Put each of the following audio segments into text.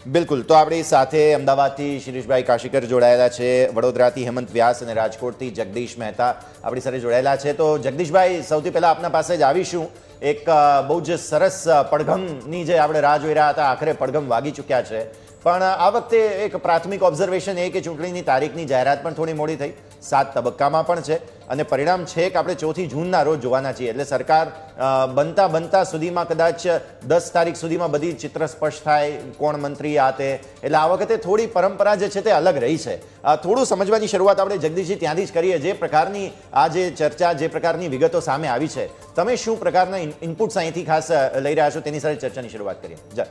બિલકુલ, તો આપણી સાથે અમદાવાદથી શિરીષભાઈ કાશીકર જોડાયેલા છે, વડોદરાથી હેમંત વ્યાસ અને રાજકોટથી જગદીશ મહેતા આપણી સાથે જોડાયેલા છે. તો જગદીશભાઈ, સૌથી પહેલા આપના પાસે જ આવીશું. એક બહુ જ સરસ પડઘમની જે આપણે રાહ જોઈ રહ્યા હતા, આખરે પડઘમ વાગી ચૂક્યા છે. પણ આ વખતે એક પ્રાથમિક ઓબ્ઝર્વેશન એ કે ચૂંટણીની તારીખની જાહેરાત પણ થોડી મોડી થઈ, 7 તબક્કામાં પણ છે, અને પરિણામ છે કે આપણે 4 જૂનના રોજ જોવાના છીએ. એટલે સરકાર બનતા સુધીમાં કદાચ 10 તારીખ સુધીમાં બધી ચિત્ર સ્પષ્ટ થાય, કોણ મંત્રી આ તે. એટલે આ વખતે થોડી પરંપરા જે છે તે અલગ રહી છે. થોડું સમજવાની શરૂઆત આપણે જગદીશજી ત્યાંથી જ કરીએ. જે પ્રકારની આ જે ચર્ચા, જે પ્રકારની વિગતો સામે આવી છે, તમે શું પ્રકારના ઇનપુટ્સ અહીંથી ખાસ લઈ રહ્યા છો તેની સાથે ચર્ચાની શરૂઆત કરીએ. જા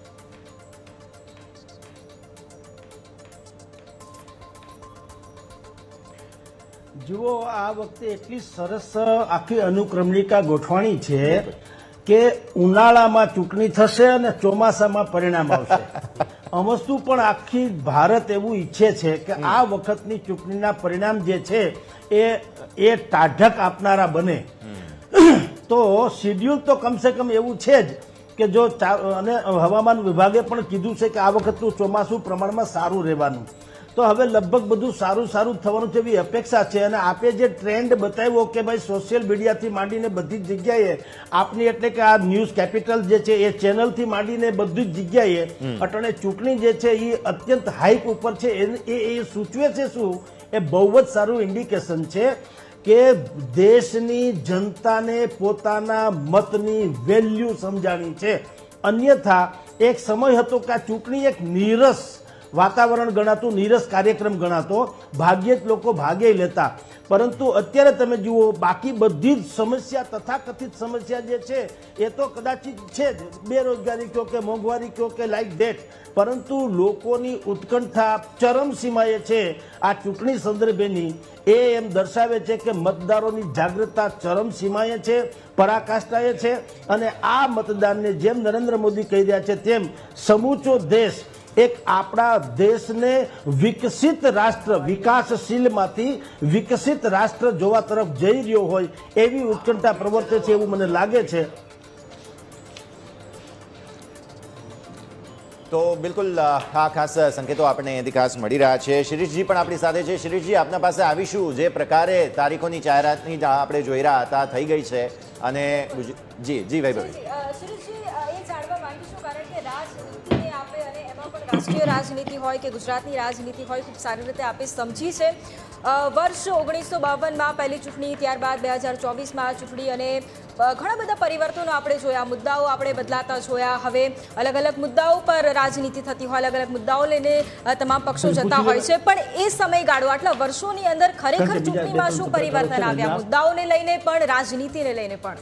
જુઓ, આ વખતે એટલી સરસ આખી અનુક્રમણિકા ગોઠવાણી છે કે ઉનાળામાં ચૂંટણી થશે અને ચોમાસામાં પરિણામ આવશે. આ વસ્તુ પણ આખી ભારત એવું ઈચ્છે છે કે આ વખતની ચૂંટણીના પરિણામ જે છે એ ટાઢક આપનારા બને. તો શિડ્યુલ તો કમસે કમ એવું છે જ કે જો અને હવામાન વિભાગે પણ કીધું છે કે આ વખતનું ચોમાસું પ્રમાણમાં સારું રહેવાનું. તો હવે લગભગ બધું સારું થવાનું છે એવી અપેક્ષા છે. અને આપે જે ટ્રેન્ડ બતાવ્યો કે ભાઈ સોશિયલ મીડિયાથી માંડીને બધી જ જગ્યાએ આપની એટલે કે આ ન્યૂઝ કેપિટલ જે છે એ ચેનલથી માંડીને બધી જ જગ્યાએ અટણે ચૂંટણી જે છે એ અત્યંત હાઈપ ઉપર છે. એ સૂચવે છે શું? એ બહુ જ સારું ઇન્ડિકેશન છે કે દેશની જનતાને પોતાના મતની વેલ્યુ સમજાણી છે. અન્યથા એક સમય હતો કે આ ચૂંટણી એક નીરસ વાતાવરણ ગણાતું, નીરસ કાર્યક્રમ ગણાતો, ભાગ્યે જ લોકો ભાગે લેતા. પરંતુ અત્યારે તમે જુઓ, બાકી બધી જ સમસ્યા, તથાકથિત સમસ્યા જે છે એ તો કદાચિત છે જ, બેરોજગારી કહો કે મોંઘવારી કહો કે લાઈક ડેટ. પરંતુ લોકોની ઉત્કંઠા ચરમસીમાએ છે આ ચૂંટણી સંદર્ભેની. એ એમ દર્શાવે છે કે મતદારોની જાગૃતતા ચરમસીમાએ છે, પરાકાષ્ઠાએ છે. અને આ મતદાનને જેમ નરેન્દ્ર મોદી કહી રહ્યા છે તેમ સમૂચો દેશ એક આપણા દેશને વિકસિત રાષ્ટ્ર, વિકાસશીલમાંથી વિકસિત રાષ્ટ્ર જોવા તરફ જઈ રહ્યો હોય એવી ઉત્કંઠા પ્રવર્તે છે એવું મને લાગે છે. તો બિલકુલ આ ખાસ સંકેતો આપણને અહીંયાથી ખાસ મળી રહ્યા છે. શિરીષજી પણ આપણી સાથે છે. શિરીષજી, આપના પાસે આવીશું. જે પ્રકારે તારીખોની જાહેરાતની આપણે જોઈ રહ્યા હતા થઈ ગઈ છે, અને જી વૈભવી. શિરીષજી, એ જાણવા માંગીશું કારણ કે રાજનીતિને આપે અને એમાં પણ રાષ્ટ્રીય રાજનીતિ હોય કે ગુજરાતની રાજનીતિ હોય ખૂબ સારી રીતે આપે સમજી છે. વર્ષ 1952માં પહેલી ચૂંટણી, ત્યારબાદ 2024માં આ ચૂંટણી, અને ઘણા બધા પરિવર્તનો આપણે જોયા, મુદ્દાઓ આપણે બદલાતા જોયા. હવે અલગ અલગ મુદ્દાઓ પર રાજનીતિ થતી હોય, અલગ અલગ મુદ્દાઓ લઈને તમામ પક્ષો જતા હોય છે. પણ એ સમયગાળો, આટલા વર્ષોની અંદર ખરેખર ચૂંટણીમાં શું પરિવર્તન આવ્યા, મુદ્દાઓને લઈને પણ, રાજનીતિને લઈને પણ?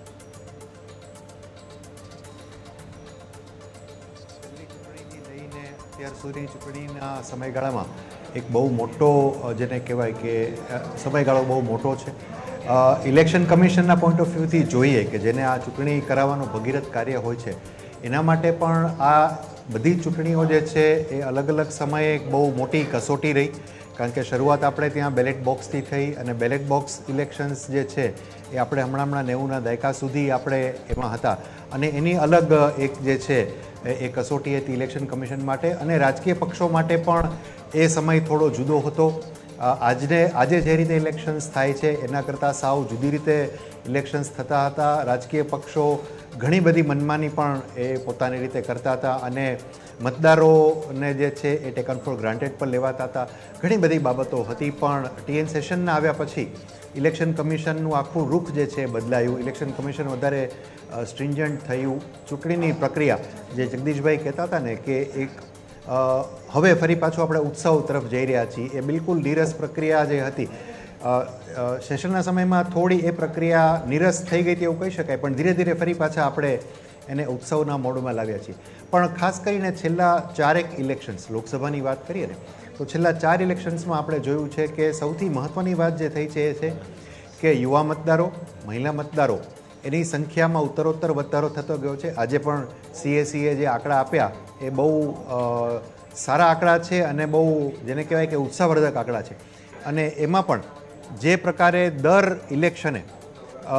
અત્યાર સુધીની ચૂંટણીના સમયગાળામાં એક બહુ મોટો, જેને કહેવાય કે સમયગાળો બહુ મોટો છે. ઇલેક્શન કમિશનના પોઈન્ટ ઓફ વ્યૂથી જોઈએ કે જેને આ ચૂંટણી કરાવવાનું ભગીરથ કાર્ય હોય છે, એના માટે પણ આ બધી ચૂંટણીઓ જે છે એ અલગ અલગ સમયે એક બહુ મોટી કસોટી રહી. કારણ કે શરૂઆત આપણે ત્યાં બેલેટ બોક્સથી થઈ, અને બેલેટ બોક્સ ઇલેક્શન્સ જે છે એ આપણે હમણાં 90ના દાયકા સુધી આપણે એમાં હતા. અને એની અલગ એક જે છે એ કસોટી હતી ઇલેક્શન કમિશન માટે, અને રાજકીય પક્ષો માટે પણ એ સમય થોડો જુદો હતો. આજે જે રીતે ઇલેક્શન્સ થાય છે એના કરતાં સાવ જુદી રીતે ઇલેક્શન્સ થતા હતા. રાજકીય પક્ષો ઘણી બધી મનમાની પણ એ પોતાની રીતે કરતા હતા, અને મતદારોને જે છે એ ટેકન ફોર ગ્રાન્ટેડ પર લેવાતા હતા. ઘણી બધી બાબતો હતી. પણ TN સેશનના આવ્યા પછી ઇલેક્શન કમિશનનું આખું રૂખ જે છે બદલાયું. ઇલેક્શન કમિશન વધારે સ્ટ્રિન્જન્ટ થયું. ચૂંટણીની પ્રક્રિયા જે જગદીશભાઈ કહેતા હતા ને કે એક હવે ફરી પાછું આપણે ઉત્સવ તરફ જઈ રહ્યા છીએ, એ બિલકુલ નીરસ પ્રક્રિયા જે હતી સેશનના સમયમાં થોડી એ પ્રક્રિયા નીરસ થઈ ગઈ તેવું કહી શકાય. પણ ધીરે ધીરે ફરી પાછા આપણે એને ઉત્સવના મોડમાં લાવ્યા છીએ. પણ ખાસ કરીને છેલ્લા 4 ઇલેક્શન્સ, લોકસભાની વાત કરીએ ને તો છેલ્લા 4 ઇલેક્શન્સમાં આપણે જોયું છે કે સૌથી મહત્ત્વની વાત જે થઈ છે એ છે કે યુવા મતદારો, મહિલા મતદારો, એની સંખ્યામાં ઉત્તરોત્તર વધારો થતો ગયો છે. આજે પણ CACએ જે આંકડા આપ્યા એ બહુ સારા આંકડા છે, અને બહુ જેને કહેવાય કે ઉત્સાહવર્ધક આંકડા છે. અને એમાં પણ જે પ્રકારે દર ઇલેક્શને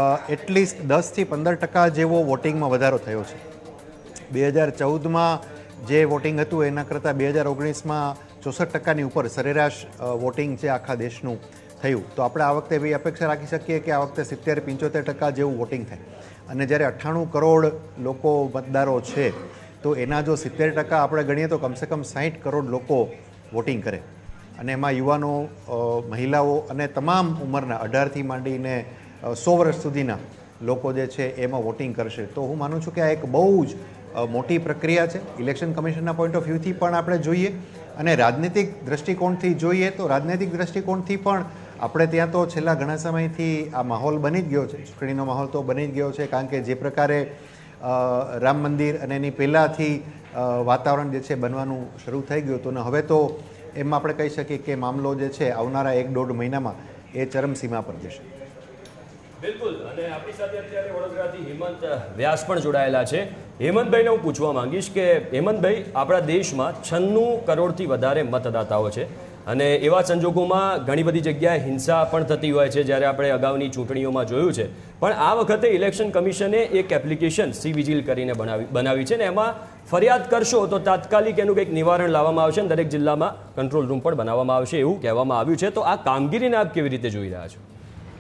એટલીસ્ટ 10 થી 15% જેવો વોટિંગમાં વધારો થયો છે. 2014માં જે વોટિંગ હતું એના કરતાં 2019માં 64% ઉપર સરેરાશ વોટિંગ છે આખા દેશનું થયું. તો આપણે આ વખતે એવી અપેક્ષા રાખી શકીએ કે આ વખતે 70-75% જેવું વોટિંગ થાય. અને જ્યારે 98 કરોડ લોકો મતદારો છે તો એના જો 70% આપણે ગણીએ તો કમસે કમ 60 કરોડ લોકો વોટિંગ કરે. અને એમાં યુવાનો, મહિલાઓ અને તમામ ઉંમરના 18થી માંડીને 100 વર્ષ સુધીના લોકો જે છે એમાં વોટિંગ કરશે. તો હું માનું છું કે આ એક બહુ જ મોટી પ્રક્રિયા છે. ઇલેક્શન કમિશનના પોઈન્ટ ઓફ વ્યૂથી પણ આપણે જોઈએ અને રાજનૈતિક દ્રષ્ટિકોણથી જોઈએ તો રાજનૈતિક દ્રષ્ટિકોણથી પણ આપણે ત્યાં તો છેલ્લા ઘણા સમયથી આ માહોલ બની જ ગયો છે, ચૂંટણીનો માહોલ તો બની જ ગયો છે. કારણ કે જે પ્રકારે રામ મંદિર અને એની પહેલાંથી વાતાવરણ જે છે બનવાનું શરૂ થઈ ગયું હતું. અને હવે તો એમ આપણે કહી શકીએ કે મામલો જે છે આવનારા 1-1.5 મહિનામાં એ ચરમસીમા પર જશે. બિલકુલ. અને આપણી સાથે અત્યારે વડોદરાથી હેમંત વ્યાસ પણ જોડાયેલા છે. હેમંતભાઈને હું પૂછવા માંગીશ કે હેમંતભાઈ, આપણા દેશમાં 96 કરોડથી વધારે મતદાતાઓ છે અને એવા સંજોગોમાં ઘણી બધી જગ્યાએ હિંસા પણ થતી હોય છે, જ્યારે આપણે અગાઉની ચૂંટણીઓમાં જોયું છે. પણ આ વખતે ઇલેક્શન કમિશને એક એપ્લિકેશન સી વિજિલ કરીને બનાવી છે ને એમાં ફરિયાદ કરશો તો તાત્કાલિક એનું કંઈક નિવારણ લાવવામાં આવશે અને દરેક જિલ્લામાં કંટ્રોલ રૂમ પણ બનાવવામાં આવશે એવું કહેવામાં આવ્યું છે. તો આ કામગીરીને આપ કેવી રીતે જોઈ રહ્યા છો?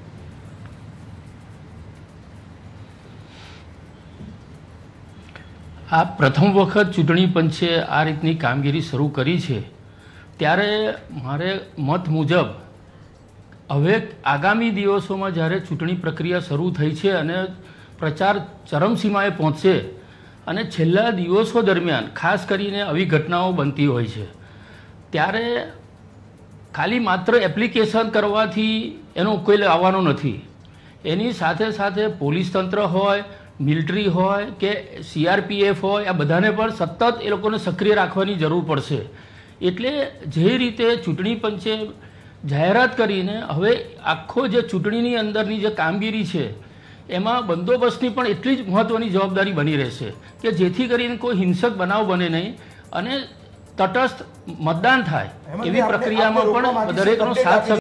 આ પ્રથમ વખત ચૂંટણી પંચે આ રીતની કામગીરી શરૂ કરી છે ત્યારે મારે મત મુજબ હવે આગામી દિવસોમાં જ્યારે ચૂંટણી પ્રક્રિયા શરૂ થઈ છે અને પ્રચાર ચરમસીમાએ પહોંચશે અને છેલ્લા દિવસો દરમિયાન ખાસ કરીને આવી ઘટનાઓ બનતી હોય છે ત્યારે ખાલી માત્ર એપ્લિકેશન કરવાથી એનો ઉકેલ આવવાનો નથી. એની સાથે સાથે પોલીસ તંત્ર હોય, મિલિટરી હોય કે CRPF હોય, આ બધાને પણ સતત એ લોકોને સક્રિય રાખવાની જરૂર પડશે. એટલે જે રીતે ચૂંટણી પંચે જાહેરાત કરીને હવે આખો જે ચૂંટણીની અંદરની જે કામગીરી છે એમાં બંદોબસ્તની પણ એટલી જ મહત્ત્વની જવાબદારી બની રહેશે કે જેથી કરીને કોઈ હિંસક બનાવ બને નહીં અને તટસ્થ મતદાન થાય એવી પ્રક્રિયામાં પણ દરેકનો સાથ